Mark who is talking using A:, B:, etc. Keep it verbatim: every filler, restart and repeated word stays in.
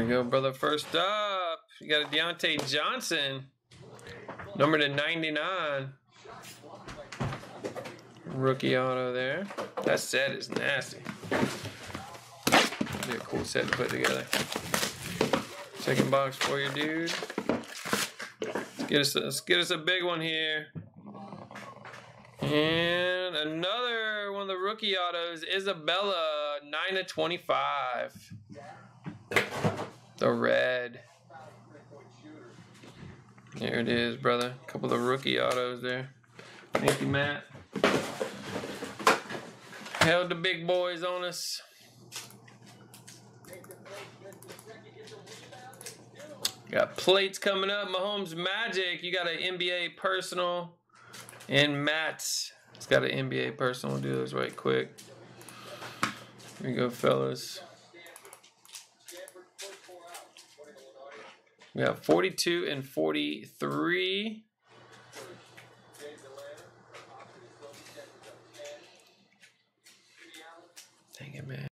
A: we go, brother. First up, you got a Deontay Johnson, number to ninety-nine. Rookie auto there. That set is nasty. Be a cool set to put together. Second box for you, dude. Let's get us, let's get us a big one here. And another one of the rookie autos, Isabella, nine to twenty-five. The red. There it is, brother. A couple of rookie autos there. Thank you, Matt. Held the big boys on us. Got plates coming up. Mahomes Magic. You got an N B A personal. And Matt's. It's got an N B A personal. We'll do those right quick. Here we go, fellas. We got forty-two and forty-three. Dang it, man.